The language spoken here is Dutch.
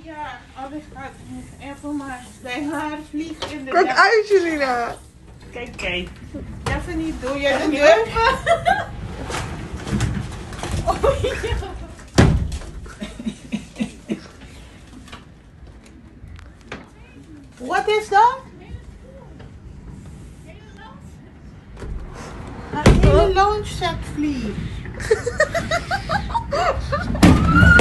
Ja, alles gaat even maar bij haar vliegen in de Kijk uit, Julina. Kijk. Even niet doen. Jij doet even. Oh ja. Wat is dat? Een hele lounge set vlieg.